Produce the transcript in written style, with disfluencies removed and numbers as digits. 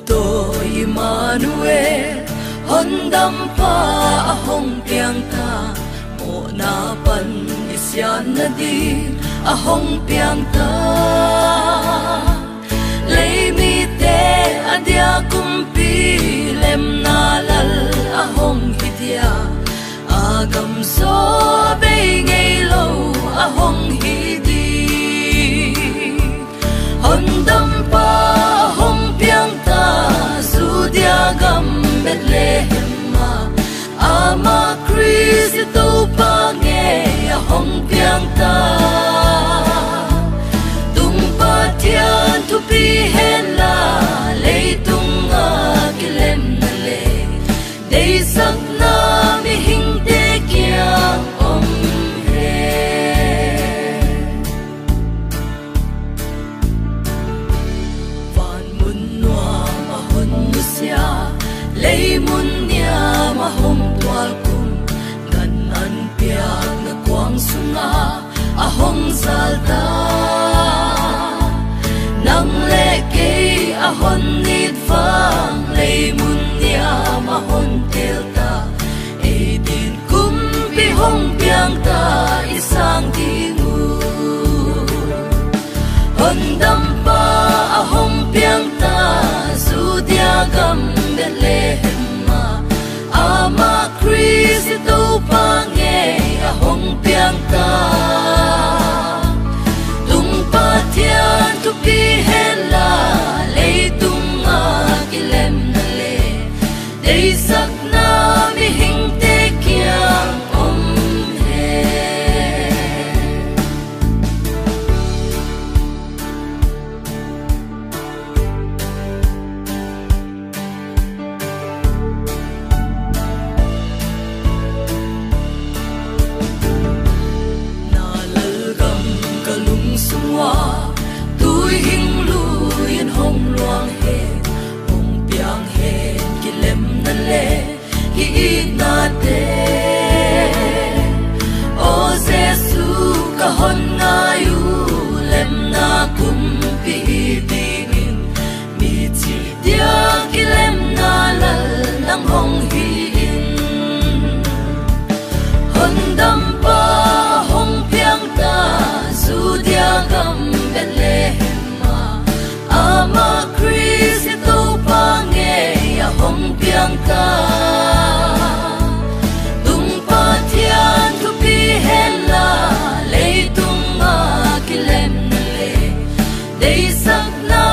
to Emmanuel hon dam pa ahong piang ta mo na pan isyan na di ahong piang ta lay mi te adia kumpi lem na lal ahong hidia agam so be ngay lo ahong hidi hon dam pa ahong piang ta su dia gam Bethlehem ma ama Kristo pa nghe ahong piang ta tung pa tian tu pi hen la lei tung a kilem na le dei sak na mi hing te kyang om he van mun noa ma hon nu sia lei mun nia ma hom twal kum gan an piang na kwang sunga ahong zalta nang le ke ahon nit fang lei mun nia ma hon telta e din kum pi hong piang ta isang dingu hon dam pa ahong piang ta su dia gam Bethlehem ma ama Kristo pa nghe ahong piang ta tung pa tian tu pi hen la lei tung a kilem na le dei sak na mi hing te kyang om he tui hing lu yên hồng loang he hồng piang he ki lem na le ki na te o Jesu ka hon na yu lem na kum pi dingin mi chi dia ki lem na lal nang hong hi in hon dam pa hong piang ta su dia gam Bethlehem ma ama Kristo pa nghe ahong piang ta tung pa tian tu pi hen la lei tung a kilem na le dei sak na